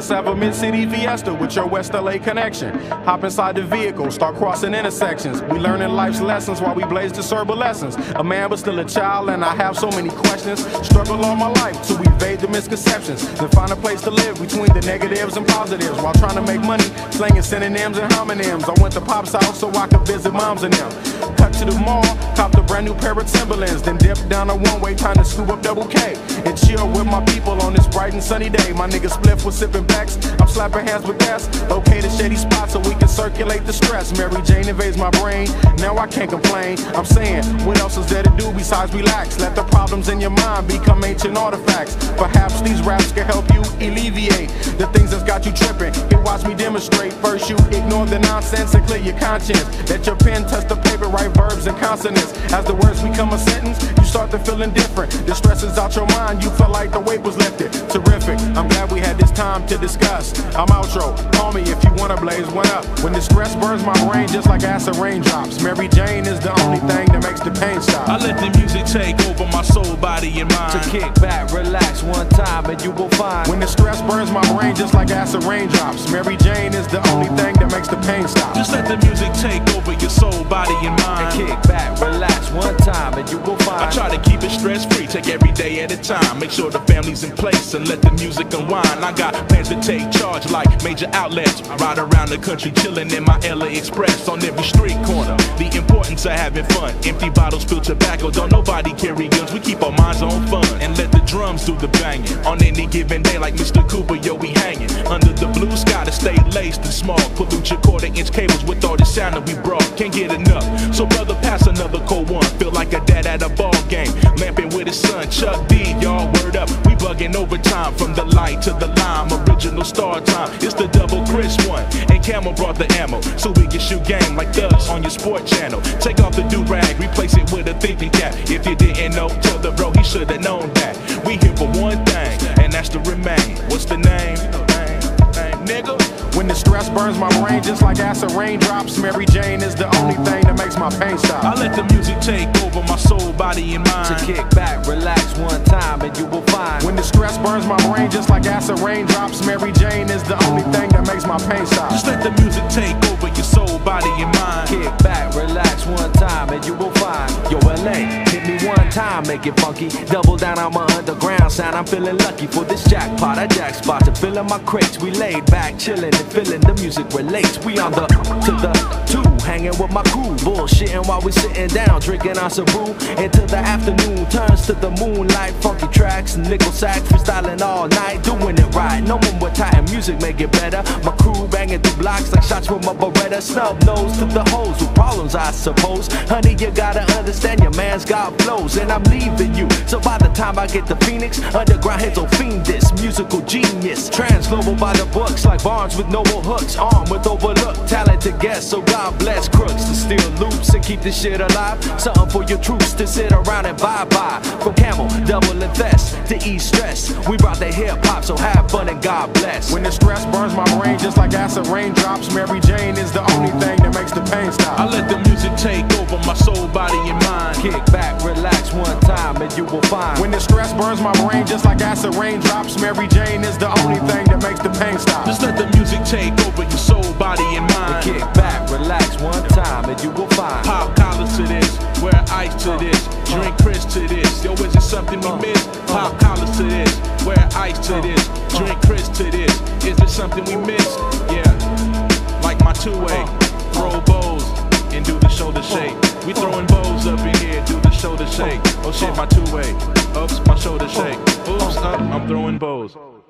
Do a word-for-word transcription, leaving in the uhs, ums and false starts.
Let's have a mid-city fiesta with your West L A connection. Hop inside the vehicle, start crossing intersections. We learning life's lessons while we blaze discernible lessons. A man but still a child and I have so many questions. Struggle all my life to evade the misconceptions. Then find a place to live between the negatives and positives. While trying to make money, slinging synonyms and homonyms. I went to Pop's house so I could visit moms and them. Cut to the mall, copped a brand new pair of Timberlands. Then dipped down a one-way, time to scoop up double K. And chill with my people on this bright and sunny day. My nigga Spliff was sipping backs, I'm slapping hands with gas. Locate a shady spot so we can circulate the stress. Mary Jane invades my brain, now I can't complain. I'm saying, what else is there to do besides relax? Let the problems in your mind become ancient artifacts. Perhaps these raps can help you alleviate the things that's got you tripping. Here, watch me demonstrate. First you ignore the nonsense and clear your conscience. Let your pen touch the paper, write verbs and consonants. As the words become a sentence, you start to feel indifferent. The stress is out your mind, you feel like the weight was lifted. Terrific, I'm glad we had this time to discuss. I'm outro, call me if you wanna blaze one up. When the stress burns my brain just like acid raindrops. Mary Jane is the only thing that makes the pain stop. I let the music take over my soul, body, and mind. To kick back, relax one time and you will find. When the stress burns my brain just like acid raindrops. Mary Jane is the only thing that makes the pain stop. Just let the music take over your soul, body, and mind. And kick back, relax one time and you will find. I try to keep it stress free, take every day at a time. Make sure the family's in place and let the music unwind. I got plans to take charge like major outlets. Ride around the country chilling in my L A Express on every street corner. The importance of having fun. Empty bottles, spill tobacco. Don't nobody carry guns. We keep our minds on fun and let the drums do the banging. On any given day, like Mister Cooper, yo, we hanging under the blue sky to stay laced and small. Pollute your quarter inch cables with all the sound that we brought. Can't get enough. So brother, pass another cold one. Feel like a dad at a ball game, lamping with his son Chuck D. Y'all word up. We bugging overtime from the light to the lime. Original star time. It's the double Chris one. And Camel brought the ammo, so we can shoot game like thugs on your sport channel. Take off the do-rag, replace it with a thinking cap. If you didn't know, tell the bro he should've known that. We here for one thing, and that's to remain. What's the name? Name, name, nigga. When the stress burns my brain just like acid raindrops. Mary Jane is the only thing that makes my pain stop. I let the music take over my soul, body, and mind. To kick back, relax one time and you will find. When the stress burns my brain just like acid raindrops. Mary Jane is the only thing that makes my pain stop. Just let the music take over your soul, body, and mind. Kick back, relax one time and you will find. Yo, L A, hit me one time, make it funky. Double down on my underground sound. I'm feeling lucky for this jackpot. I jack spot to fill in my crates. We laid back, chilling and feeling the music relates. We on the to the two, hanging with my crew, bullshitting while we sitting down, drinking on some brew. Until the afternoon turns to the moonlight. Funky tracks, nickel sack, freestyling all night, doing it right. No one with tight music make it better. My crew banging through blocks like shots from a Beretta. Snub nose to the hoes with problems, I suppose. Honey, you gotta understand your man's got flows, and I'm leaving you. So by the time I get to Phoenix, underground heads will fiend this musical genius. Trans global by the books like Barnes with noble hooks, armed with overlooked talented guests. So God bless crooks to steal loops and keep this shit alive. Something for your troops to sit around and bye bye. From Camel, double and Fest to ease stress. We brought the hip hop, so have fun and God bless. When the stress burns my brain just like acid raindrops. Mary Jane is the only thing that makes the pain stop. I let the music take over my soul, body, and mind. Kick back, relax one time and you will find. When the stress burns my brain just like acid raindrops. Mary Jane is the only thing that makes the pain stop. Just let the music take over your soul, body, and mind. Kick back, relax one time and you will find. Pop collars to this, wear ice to this, drink Chris to this. Yo, is it something we miss? Pop collars to this, wear ice to this, drink Chris to this. Is it something we miss? Yeah, like my two-way, throw bows and do the shoulder shake. We throwing bows up in here, do the shoulder shake. Oh shit, my two-way, oops, my shoulder shake. Oops, up, I'm throwing bows.